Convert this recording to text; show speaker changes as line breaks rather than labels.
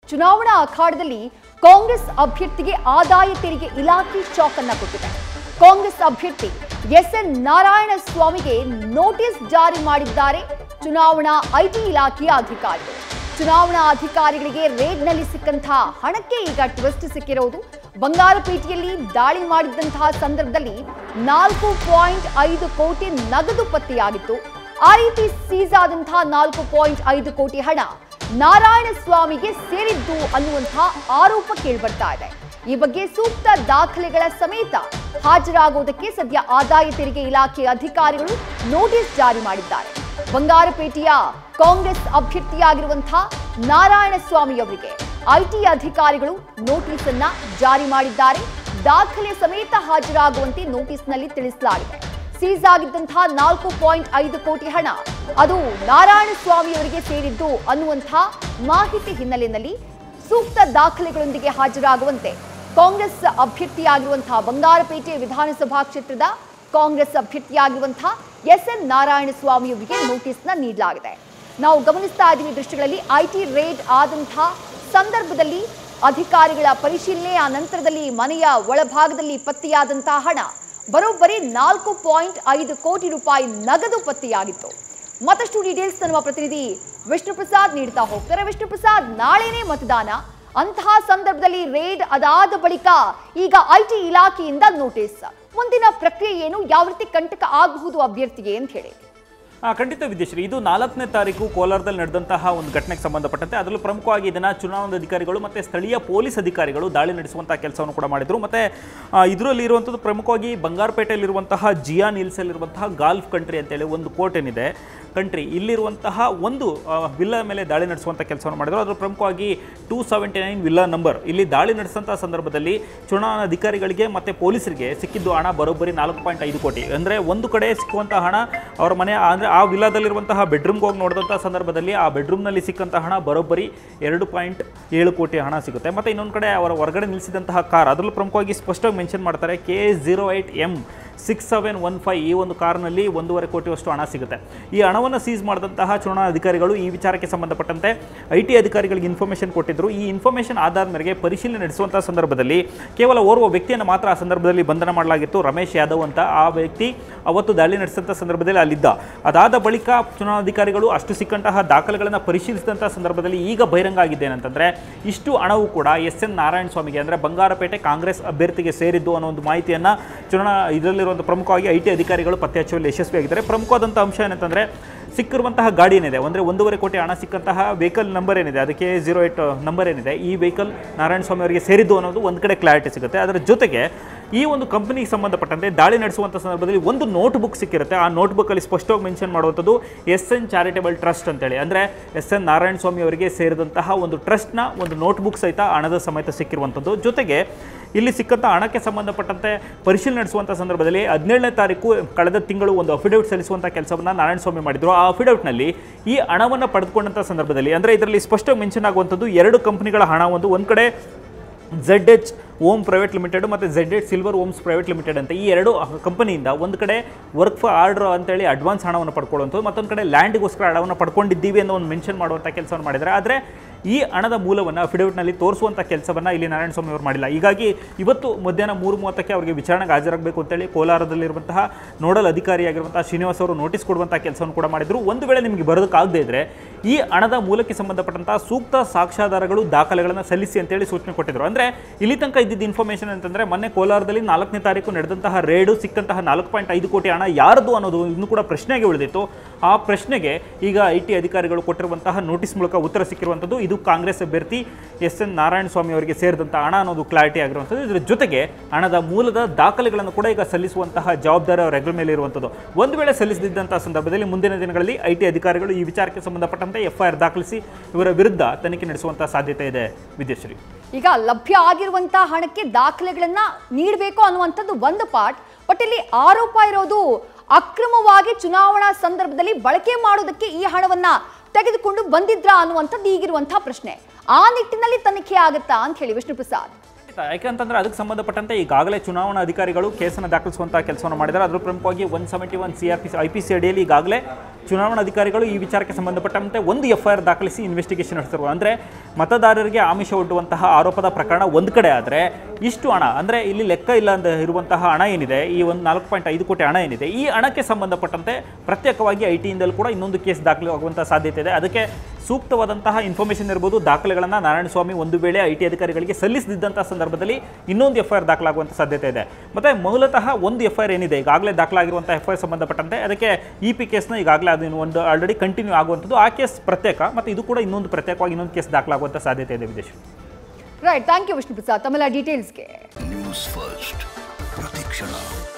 ಚುನಾವಣಾ ಅಖಾಡದಲ್ಲಿ ಕಾಂಗ್ರೆಸ್ ಅಭ್ಯರ್ಥಿಗೆ ಆದಾಯ ತೆರಿಗೆ ಇಲಾಖೆ ಶಾಕ್ ಅನ್ನು ಕೊಟ್ಟಿದೆ. ಕಾಂಗ್ರೆಸ್ ಅಭ್ಯರ್ಥಿ ಎಸ್ಎನ್ ನಾರಾಯಣಸ್ವಾಮಿಗೆ ನೋಟಿಸ್ ಜಾರಿ ಮಾಡಿದ್ದಾರೆ ಚುನಾವಣಾ ಐಟಿ ಇಲಾಖೆಯ ಅಧಿಕಾರಿಗಳು. ಚುನಾವಣಾ ಅಧಿಕಾರಿಗಳಿಗೆ ರೇಡ್ನಲ್ಲಿ ಸಿಕ್ಕಂತಹ ಹಣಕ್ಕೆ ಈಗ ಟ್ವಿಸ್ಟ್ ಸಿಕ್ಕಿರೋದು. ಬಂಗಾರಪೇಟೆಯಲ್ಲಿ ದಾಳಿ ಮಾಡಿದಂತಹ ಸಂದರ್ಭದಲ್ಲಿ 4.5 ಕೋಟಿ ನಗದು ಪತ್ತೆಯಾಗಿತ್ತು. ಆ ರೀತಿ ಸೀಸ್ ಆದಂತಹ 4.5 ಕೋಟಿ ಹಣ ನಾರಾಯಣಸ್ವಾಮಿಗೆ ಸೇರಿದ್ದು ಅನ್ನುವಂತಹ ಆರೋಪ ಕೇಳಿಬರ್ತಾ ಇದೆ. ಈ ಬಗ್ಗೆ ಸೂಕ್ತ ದಾಖಲೆಗಳ ಸಮೇತ ಹಾಜರಾಗುವುದಕ್ಕೆ ಸದ್ಯ ಆದಾಯ ತೆರಿಗೆ ಇಲಾಖೆ ಅಧಿಕಾರಿಗಳು ನೋಟಿಸ್ ಜಾರಿ ಮಾಡಿದ್ದಾರೆ. ಬಂಗಾರಪೇಟೆಯ ಕಾಂಗ್ರೆಸ್ ಅಭ್ಯರ್ಥಿಯಾಗಿರುವಂತಹ ನಾರಾಯಣಸ್ವಾಮಿ ಅವರಿಗೆ ಐಟಿ ಅಧಿಕಾರಿಗಳು ನೋಟಿಸ್ ಅನ್ನ ಜಾರಿ ಮಾಡಿದ್ದಾರೆ. ದಾಖಲೆ ಸಮೇತ ಹಾಜರಾಗುವಂತೆ ನೋಟಿಸ್ನಲ್ಲಿ ತಿಳಿಸಲಾಗಿದೆ. ಸೀಸ್ ಆಗಿದ್ದಂತಹ 4.5 ಕೋಟಿ ಹಣ ಅದು ನಾರಾಯಣಸ್ವಾಮಿ ಅವರಿಗೆ ಸೇರಿದ್ದು ಅನ್ನುವಂತಹ ಮಾಹಿತಿ ಹಿನ್ನೆಲೆಯಲ್ಲಿ ಸೂಕ್ತ ದಾಖಲೆಗಳೊಂದಿಗೆ ಹಾಜರಾಗುವಂತೆ ಕಾಂಗ್ರೆಸ್ ಅಭ್ಯರ್ಥಿಯಾಗಿರುವಂತಹ ಬಂಗಾರಪೇಟೆ ವಿಧಾನಸಭಾ ಕ್ಷೇತ್ರದ ಕಾಂಗ್ರೆಸ್ ಅಭ್ಯರ್ಥಿಯಾಗಿರುವಂತಹ ಎಸ್ಎನ್ ನಾರಾಯಣಸ್ವಾಮಿ ಅವರಿಗೆ ನೋಟಿಸ್ನ ನೀಡಲಾಗಿದೆ. ನಾವು ಗಮನಿಸ್ತಾ ಇದ್ದೀವಿ ದೃಶ್ಯಗಳಲ್ಲಿ ಐಟಿ ರೇಡ್ ಆದಂತಹ ಸಂದರ್ಭದಲ್ಲಿ ಅಧಿಕಾರಿಗಳ ಪರಿಶೀಲನೆ, ಆ ನಂತರದಲ್ಲಿ ಮನೆಯ ಒಳಭಾಗದಲ್ಲಿ ಪತ್ತೆಯಾದಂತಹ ಹಣ ಬರೋಬ್ಬರಿ 4.5 ಕೋಟಿ ರೂಪಾಯಿ ನಗದು ಪತ್ತೆಯಾಗಿತ್ತು. ಮತ್ತಷ್ಟು ಡೀಟೇಲ್ಸ್ ನಮ್ಮ ಪ್ರತಿನಿಧಿ ವಿಷ್ಣು ಪ್ರಸಾದ್ ನೀಡ್ತಾ ಹೋಗ್ತಾರೆ. ವಿಷ್ಣು ಪ್ರಸಾದ್, ನಾಳೆನೇ ಮತದಾನ, ಅಂತಹ ಸಂದರ್ಭದಲ್ಲಿ ರೇಡ್ ಅದಾದ ಬಳಿಕ ಈಗ ಐಟಿ ಇಲಾಖೆಯಿಂದ ನೋಟಿಸ್, ಮುಂದಿನ ಪ್ರಕ್ರಿಯೆ ಏನು, ಯಾವ ರೀತಿ ಕಂಟಕ ಆಗಬಹುದು ಅಭ್ಯರ್ಥಿಗೆ ಅಂತ ಹೇಳಿ?
ಖಂಡಿತ ವಿದ್ಯಾಶ್ರೀ, ಇದು 4ನೇ ತಾರೀಕು ಕೋಲಾರದಲ್ಲಿ ನಡೆದಂತಹ ಒಂದು ಘಟನೆಗೆ ಸಂಬಂಧಪಟ್ಟಂತೆ ಅದರಲ್ಲೂ ಪ್ರಮುಖವಾಗಿ ಇದನ್ನು ಚುನಾವಣಾಧಿಕಾರಿಗಳು ಮತ್ತು ಸ್ಥಳೀಯ ಪೊಲೀಸ್ ಅಧಿಕಾರಿಗಳು ದಾಳಿ ನಡೆಸುವಂತಹ ಕೆಲಸವನ್ನು ಕೂಡ ಮಾಡಿದರು. ಮತ್ತು ಇದರಲ್ಲಿ ಇರುವಂಥದ್ದು ಪ್ರಮುಖವಾಗಿ ಬಂಗಾರಪೇಟೆಯಲ್ಲಿರುವಂತಹ ಜಿಯಾನ್ ಹಿಲ್ಸಲ್ಲಿರುವಂತಹ ಗಾಲ್ಫ್ ಕಂಟ್ರಿ ಅಂತೇಳಿ ಒಂದು ಕೋರ್ಟ್ ಏನಿದೆ ಕಂಟ್ರಿ, ಇಲ್ಲಿರುವಂತಹ ಒಂದು ವಿಲ್ಲಾ ಮೇಲೆ ದಾಳಿ ನಡೆಸುವಂಥ ಕೆಲಸವನ್ನು ಮಾಡಿದರು. ಅದರ ಪ್ರಮುಖವಾಗಿ 279 ವಿಲ್ಲಾ ನಂಬರ್ ಇಲ್ಲಿ ದಾಳಿ ನಡೆಸಿದಂಥ ಸಂದರ್ಭದಲ್ಲಿ ಚುನಾವಣಾಧಿಕಾರಿಗಳಿಗೆ ಮತ್ತು ಪೊಲೀಸರಿಗೆ ಸಿಕ್ಕಿದ್ದು ಹಣ ಬರೋಬ್ಬರಿ 4.5 ಕೋಟಿ. ಅಂದರೆ ಒಂದು ಕಡೆ ಸಿಕ್ಕುವಂಥ ಹಣ ಅವರ ಮನೆ ಅಂದರೆ ಆ ವಿಲ್ಲಾದಲ್ಲಿರುವಂತಹ ಬೆಡ್ರೂಮ್ಗೆ ಹೋಗಿ ನೋಡಿದಂಥ ಸಂದರ್ಭದಲ್ಲಿ ಆ ಬೆಡ್ರೂಮ್ನಲ್ಲಿ ಸಿಕ್ಕಂಥ ಹಣ ಬರೋಬ್ಬರಿ 2.7 ಕೋಟಿ ಹಣ ಸಿಗುತ್ತೆ. ಮತ್ತು ಇನ್ನೊಂದು ಕಡೆ ಅವರ ಹೊರಗಡೆ ನಿಲ್ಲಿಸಿದಂತಹ ಕಾರ್, ಅದರಲ್ಲೂ ಪ್ರಮುಖವಾಗಿ ಸ್ಪಷ್ಟವಾಗಿ ಮೆನ್ಷನ್ ಮಾಡ್ತಾರೆ, KA08M6715 ಈ ಒಂದು ಕಾರ್ನಲ್ಲಿ 1.5 ಕೋಟಿಯಷ್ಟು ಹಣ ಸಿಗುತ್ತೆ. ಈ ಹಣವನ್ನು ಸೀಸ್ ಮಾಡಿದಂತಹ ಚುನಾವಣಾಧಿಕಾರಿಗಳು ಈ ವಿಚಾರಕ್ಕೆ ಸಂಬಂಧಪಟ್ಟಂತೆ ಐಟಿ ಅಧಿಕಾರಿಗಳಿಗೆ ಇನ್ಫಾರ್ಮೇಷನ್ ಕೊಟ್ಟಿದ್ದರು. ಈ ಇನ್ಫಾರ್ಮೇಷನ್ ಆಧಾರದ ಮೇರೆಗೆ ಪರಿಶೀಲನೆ ನಡೆಸುವಂತಹ ಸಂದರ್ಭದಲ್ಲಿ ಕೇವಲ ಓರ್ವ ವ್ಯಕ್ತಿಯನ್ನು ಮಾತ್ರ ಆ ಸಂದರ್ಭದಲ್ಲಿ ಬಂಧನ ಮಾಡಲಾಗಿತ್ತು, ರಮೇಶ್ ಯಾದವ್ ಅಂತ. ಆ ವ್ಯಕ್ತಿ ಅವತ್ತು ದಾಳಿ ನಡೆಸಿದಂಥ ಸಂದರ್ಭದಲ್ಲಿ ಅಲ್ಲಿದ್ದ. ಅದಾದ ಬಳಿಕ ಚುನಾವಣಾಧಿಕಾರಿಗಳು ಅಷ್ಟು ಸಿಕ್ಕಂತಹ ದಾಖಲೆಗಳನ್ನು ಪರಿಶೀಲಿಸಿದಂಥ ಸಂದರ್ಭದಲ್ಲಿ ಈಗ ಬಹಿರಂಗ ಆಗಿದ್ದೇನೆಂತಂದರೆ ಇಷ್ಟು ಹಣವು ಕೂಡ ಎಸ್ಎನ್ ನಾರಾಯಣಸ್ವಾಮಿಗೆ ಅಂದರೆ ಬಂಗಾರಪೇಟೆ ಕಾಂಗ್ರೆಸ್ ಅಭ್ಯರ್ಥಿಗೆ ಸೇರಿದ್ದು ಅನ್ನೋ ಒಂದು ಮಾಹಿತಿಯನ್ನು ಇದರಲ್ಲಿರುವಂಥ ಪ್ರಮುಖವಾಗಿ ಐಟಿ ಅಧಿಕಾರಿಗಳು ಪತ್ತೆ ಹಚ್ಚುವಲ್ಲಿ ಯಶಸ್ವಿಯಾಗಿದ್ದಾರೆ. ಪ್ರಮುಖವಾದಂಥ ಅಂಶ ಏನಂತಂದರೆ ಸಿಕ್ಕಿರುವಂತಹ ಗಾಡಿ ಏನಿದೆ, ಅಂದರೆ 1.5 ಕೋಟಿ ಹಣ ಸಿಕ್ಕಂತಹ ವೆಹಿಕಲ್ ನಂಬರ್ ಏನಿದೆ, ಅದಕ್ಕೆ 08 ನಂಬರ್ ಏನಿದೆ, ಈ ವೆಹಿಕಲ್ ನಾರಾಯಣಸ್ವಾಮಿ ಅವರಿಗೆ ಸೇರಿದ್ದು ಅನ್ನೋದು ಒಂದು ಕಡೆ ಕ್ಲಾರಿಟಿ ಸಿಗುತ್ತೆ. ಅದರ ಜೊತೆಗೆ ಈ ಒಂದು ಕಂಪನಿಗೆ ಸಂಬಂಧಪಟ್ಟಂತೆ ದಾಳಿ ನಡೆಸುವಂಥ ಸಂದರ್ಭದಲ್ಲಿ ಒಂದು ನೋಟ್ಬುಕ್ ಸಿಕ್ಕಿರುತ್ತೆ. ಆ ನೋಟ್ಬುಕ್ಕಲ್ಲಿ ಸ್ಪಷ್ಟವಾಗಿ ಮೆನ್ಷನ್ ಮಾಡುವಂಥದ್ದು ಎಸ್ಎನ್ ಚಾರಿಟೇಬಲ್ ಟ್ರಸ್ಟ್ ಅಂತೇಳಿ, ಅಂದರೆ ಎಸ್ಎನ್ ನಾರಾಯಣಸ್ವಾಮಿ ಅವರಿಗೆ ಸೇರಿದಂತಹ ಒಂದು ಟ್ರಸ್ಟ್ನ ಒಂದು ನೋಟ್ಬುಕ್ ಸಹಿತ ಹಣದ ಸಮೇತ ಸಿಕ್ಕಿರುವಂಥದ್ದು. ಜೊತೆಗೆ ಇಲ್ಲಿ ಸಿಕ್ಕಂಥ ಹಣಕ್ಕೆ ಸಂಬಂಧಪಟ್ಟಂತೆ ಪರಿಶೀಲನೆ ನಡೆಸುವಂಥ ಸಂದರ್ಭದಲ್ಲಿ 17ನೇ ತಾರೀಕು ಕಳೆದ ತಿಂಗಳು ಒಂದು ಅಫಿಡವಿಟ್ ಸಲ್ಲಿಸುವಂಥ ಕೆಲಸವನ್ನು ನಾರಾಯಣಸ್ವಾಮಿ ಮಾಡಿದರು. ಆ ಅಫಿಡವಿಟ್ನಲ್ಲಿ ಈ ಹಣವನ್ನು ಪಡೆದುಕೊಂಡಂಥ ಸಂದರ್ಭದಲ್ಲಿ ಅಂದರೆ ಇದರಲ್ಲಿ ಸ್ಪಷ್ಟವಾಗಿ ಮೆನ್ಷನ್ ಆಗುವಂಥದ್ದು 2 ಕಂಪನಿಗಳ ಹಣ, ಒಂದು ಕಡೆ ZH ಓಮ್ ಪ್ರೈವೇಟ್ ಲಿಮಿಟೆಡ್ ಮತ್ತು ZH silver Oms private limited ಅಂತ ಈ 2 ಕಂಪನಿಯಿಂದ ಒಂದು ಕಡೆ ವರ್ಕ್ ಫಾರ್ ಆರ್ಡರ್ ಅಂತೇಳಿ ಅಡ್ವಾನ್ಸ್ ಹಣವನ್ನು ಪಡ್ಕೊಳ್ಳುವಂಥದ್ದು, ಮತ್ತೊಂದು ಕಡೆ ಲ್ಯಾಂಡ್ಗೋಸ್ಕರ ಹಣವನ್ನು ಪಡ್ಕೊಂಡಿದ್ದೀವಿ ಅನ್ನೋ ಒಂದು ಮೆನ್ಷನ್ ಮಾಡುವಂಥ ಕೆಲಸವನ್ನು ಮಾಡಿದ್ದಾರೆ. ಆದರೆ ಈ ಹಣದ ಮೂಲವನ್ನು ಅಫಿಡವಿಟ್ನಲ್ಲಿ ತೋರಿಸುವಂಥ ಕೆಲಸವನ್ನು ಇಲ್ಲಿ ನಾರಾಯಣಸ್ವಾಮಿ ಅವರು ಮಾಡಿಲ್ಲ. ಹೀಗಾಗಿ ಇವತ್ತು ಮಧ್ಯಾಹ್ನ 3:30ಕ್ಕೆ ಅವರಿಗೆ ವಿಚಾರಣೆಗೆ ಹಾಜರಾಗಬೇಕು ಅಂತೇಳಿ ಕೋಲಾರದಲ್ಲಿರುವಂತಹ ನೋಡಲ್ ಅಧಿಕಾರಿಯಾಗಿರುವಂತಹ ಶ್ರೀನಿವಾಸ್ ಅವರು ನೋಟಿಸ್ ಕೊಡುವಂಥ ಕೆಲಸವನ್ನು ಕೂಡ ಮಾಡಿದರು. ಒಂದು ವೇಳೆ ನಿಮಗೆ ಬರೋದಕ್ಕಾಗದೇ ಇದ್ದರೆ ಈ ಹಣದ ಮೂಲಕ್ಕೆ ಸಂಬಂಧಪಟ್ಟಂತಹ ಸೂಕ್ತ ಸಾಕ್ಷ್ಯಾಧಾರಗಳು ದಾಖಲೆಗಳನ್ನು ಸಲ್ಲಿಸಿ ಅಂತೇಳಿ ಸೂಚನೆ ಕೊಟ್ಟಿದ್ದರು. ಅಂದರೆ ಇಲ್ಲಿ ತನಕ ಇದ್ದಿದ್ದ ಇನ್ಫಾರ್ಮೇಷನ್ ಅಂತಂದರೆ ಮೊನ್ನೆ ಕೋಲಾರದಲ್ಲಿ 4ನೇ ತಾರೀಕು ನಡೆದಂತಹ ರೇಡು ಸಿಕ್ಕಂತಹ 4.5 ಕೋಟಿ ಹಣ ಯಾರ್ದು ಅನ್ನೋದು ಇನ್ನೂ ಕೂಡ ಪ್ರಶ್ನೆಗೆ ಉಳಿದಿತ್ತು. ಆ ಪ್ರಶ್ನೆಗೆ ಈಗ ಐಟಿ ಅಧಿಕಾರಿಗಳು ಕೊಟ್ಟಿರುವಂತಹ ನೋಟಿಸ್ ಮೂಲಕ ಉತ್ತರ ಸಿಕ್ಕಿರುವಂಥದ್ದು. ಇದು ಕಾಂಗ್ರೆಸ್ ಅಭ್ಯರ್ಥಿ ಎಸ್ಎನ್ ನಾರಾಯಣಸ್ವಾಮಿ ಅವರಿಗೆ ಸೇರಿದಂಥ ಹಣ ಅನ್ನೋದು ಕ್ಲಾರಿಟಿ ಆಗಿರುವಂಥದ್ದು. ಇದರ ಜೊತೆಗೆ ಹಣದ ಮೂಲದ ದಾಖಲೆಗಳನ್ನು ಕೂಡ ಈಗ ಸಲ್ಲಿಸುವಂತಹ ಜವಾಬ್ದಾರಿ ಅವರ ಹೆಗಲ ಮೇಲೆ ಇರುವಂಥದ್ದು. ಒಂದು ವೇಳೆ ಸಲ್ಲಿಸದಿದ್ದಂತಹ ಸಂದರ್ಭದಲ್ಲಿ ಮುಂದಿನ ದಿನಗಳಲ್ಲಿ ಐಟಿ ಅಧಿಕಾರಿಗಳು ಈ ವಿಚಾರಕ್ಕೆ ಸಂಬಂಧಪಟ್ಟಂತೆ FIR ದಾಖಲಿಸಿ ಇವರ ವಿರುದ್ಧ ತನಿಖೆ ನಡೆಸುವಂತಹ ಸಾಧ್ಯತೆ ಇದೆ. ವಿದ್ಯಾಶ್ರೀ,
ಈಗ ಲಭ್ಯ ಆಗಿರುವಂತಹ ಹಣಕ್ಕೆ ದಾಖಲೆಗಳನ್ನ ನೀಡಬೇಕು ಅನ್ನುವಂಥದ್ದು ಒಂದು ಪಾರ್ಟ್, ಬಟ್ ಇಲ್ಲಿ ಆರೋಪ ಇರೋದು ಅಕ್ರಮವಾಗಿ ಚುನಾವಣಾ ಸಂದರ್ಭದಲ್ಲಿ ಬಳಕೆ ಮಾಡೋದಕ್ಕೆ ಈ ಹಣವನ್ನ ತೆಗೆದುಕೊಂಡು ಬಂದಿದ್ರಾ ಅನ್ನುವಂಥದ್ದು ಈಗಿರುವಂತಹ ಪ್ರಶ್ನೆ. ಆ ನಿಟ್ಟಿನಲ್ಲಿ ತನಿಖೆ ಆಗುತ್ತಾ ಅಂತ ಹೇಳಿ ವಿಷ್ಣು ಪ್ರಸಾದ್?
ಯಾಕೆಂತಂದ್ರೆ ಅದಕ್ಕೆ ಸಂಬಂಧಪಟ್ಟಂತೆ ಈಗಾಗಲೇ ಚುನಾವಣಾ ಅಧಿಕಾರಿಗಳು ಕೇಸನ್ನು ದಾಖಲಿಸುವಂತಹ ಕೆಲಸವನ್ನು ಮಾಡಿದ್ದಾರೆ. ಅದರ ಪ್ರಮುಖವಾಗಿ 171 CRPC IPC ಅಡಿಯಲ್ಲಿ ಈಗಾಗಲೇ ಚುನಾವಣಾಧಿಕಾರಿಗಳು ಈ ವಿಚಾರಕ್ಕೆ ಸಂಬಂಧಪಟ್ಟಂತೆ ಒಂದು FIR ದಾಖಲಿಸಿ ಇನ್ವೆಸ್ಟಿಗೇಷನ್ ನಡೆಸಿರುವ. ಅಂದರೆ ಮತದಾರರಿಗೆ ಆಮಿಷ ಒಡ್ಡುವಂತಹ ಆರೋಪದ ಪ್ರಕರಣ ಒಂದು ಕಡೆ ಆದರೆ, ಇಷ್ಟು ಹಣ ಅಂದರೆ ಇಲ್ಲಿ ಲೆಕ್ಕ ಇಲ್ಲ ಅಂತ ಇರುವಂತಹ ಹಣ ಏನಿದೆ, ಈ ಒಂದು 4.5 ಕೋಟಿ ಹಣ ಏನಿದೆ, ಈ ಹಣಕ್ಕೆ ಸಂಬಂಧಪಟ್ಟಂತೆ ಪ್ರತ್ಯೇಕವಾಗಿ IT ಕೂಡ ಇನ್ನೊಂದು ಕೇಸ್ ದಾಖಲಾಗುವಂಥ ಸಾಧ್ಯತೆ ಇದೆ. ಅದಕ್ಕೆ ಸೂಕ್ತವಾದಂತಹ ಇನ್ಫಾರ್ಮೇಷನ್ ಇರ್ಬೋದು, ದಾಖಲೆಗಳನ್ನು ನಾರಾಯಣಸ್ವಾಮಿ ಒಂದು ವೇಳೆ IT ಅಧಿಕಾರಿಗಳಿಗೆ ಸಲ್ಲಿಸದಿದ್ದಂಥ ಸಂದರ್ಭದಲ್ಲಿ ಇನ್ನೊಂದು FIR ದಾಖಲಾಗುವಂಥ ಸಾಧ್ಯತೆ ಇದೆ. ಮತ್ತು ಮೂಲತಃ ಒಂದು FIR ಏನಿದೆ, ಈಗಾಗಲೇ ದಾಖಲಾಗಿರುವಂಥ FIR ಸಂಬಂಧಪಟ್ಟಂತೆ ಅದಕ್ಕೆ EP ಕೇಸ್ನ ಈಗಾಗಲೇ ಅದನ್ನು ಒಂದು ಆಲ್ರೆಡಿ ಕಂಟಿನ್ಯೂ ಆಗುವಂಥದ್ದು, ಆ ಕೇಸ್ ಪ್ರತ್ಯೇಕ, ಮತ್ತು ಇದು ಕೂಡ ಇನ್ನೊಂದು ಪ್ರತ್ಯೇಕವಾಗಿ ಇನ್ನೊಂದು ಕೇಸ್ ದಾಖಲಾಗುವಂಥ ಸಾಧ್ಯತೆ ಇದೆ. Videsh
right, thank you Vishnu Prasad ತಮ್ಮೆಲ್ಲ ಡೀಟೇಲ್ಸ್ಗೆ.
ನ್ಯೂಸ್ ಫಸ್ಟ್ ಪ್ರತಿಕ್ಷಣ.